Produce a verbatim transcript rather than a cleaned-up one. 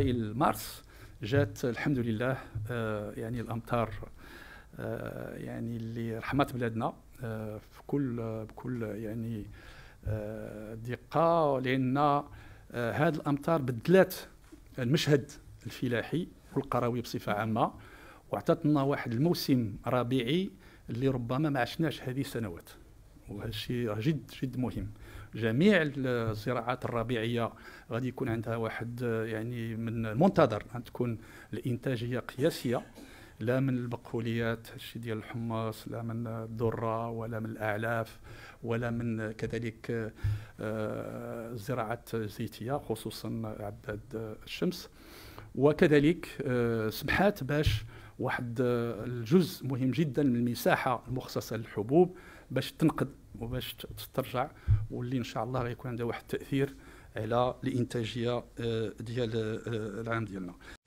اوائل مارس جات الحمد لله يعني الامطار يعني اللي رحمت بلادنا في كل بكل يعني دقه، لان هذه الامطار بدلات المشهد الفلاحي والقروي بصفه عامه، واعطت لنا واحد الموسم ربيعي اللي ربما ما عشناش هذه السنوات، وهذا الشيء جد جد مهم. جميع الزراعات الربيعيه غادي يكون عندها واحد يعني من المنتظر ان تكون الانتاجيه قياسيه، لا من البقوليات الشيء ديال الحمص، لا من الذره، ولا من الاعلاف، ولا من كذلك الزراعات الزيتيه خصوصا عباد الشمس. وكذلك سمحات باش واحد الجزء مهم جدا من المساحه المخصصه للحبوب باش تنقذ وباش تسترجع، واللي ان شاء الله غيكون عندها واحد التاثير على الانتاجيه ديال العام ديالنا.